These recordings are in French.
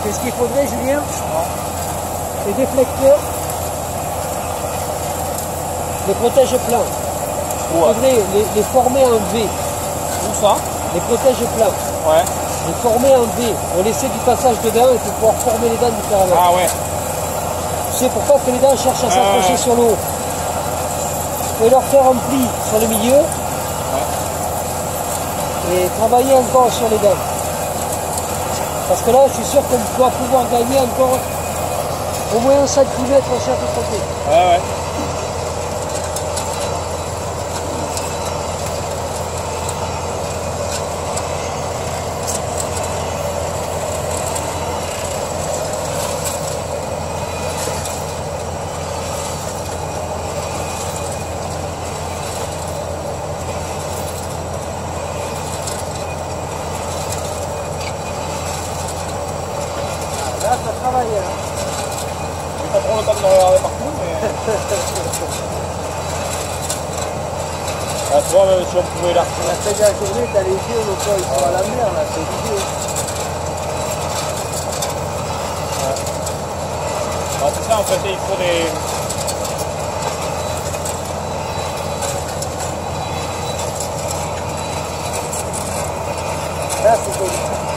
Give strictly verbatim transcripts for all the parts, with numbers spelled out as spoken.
C'est ce qu'il faudrait, Julien. Les déflecteurs, les protèges plans. Il faudrait les, les former en V. Où ça? Les protèges plans. Ouais. Les former en V. On laisser du passage dedans et pour pouvoir former les dents différemment. Ah ouais. Tu sais, pour pas que les dents cherchent à s'accrocher euh... sur l'eau. Et leur faire un pli sur le milieu. Ouais. Et travailler encore sur les dents. Parce que là, je suis sûr qu'on doit pouvoir gagner encore au moins un centimètre chaque côté. Ouais, ouais. Là, ça travaille. Hein. J'ai pas trop le temps de me regarder partout, mais... ah, tu vois, même si on pouvait là. La fin de la journée, t'as les yeux, donc ils sont à la mer, là, c'est vidéo. Ouais. Ah, c'est ça, en fait, il faut des... Là, c'est joli.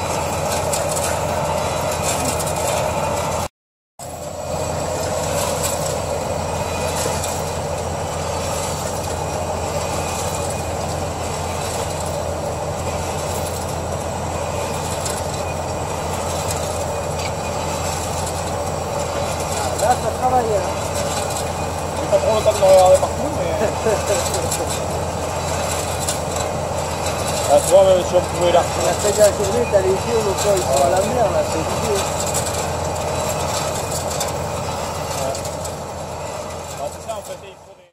Là, ça travaille. Hein. J'ai pas trop le temps de me regarder partout, mais... ah, tu vois, même si on pouvait là. La fin de la journée, t'as les yeux, donc ils sont à la mer, là, c'est vidéo.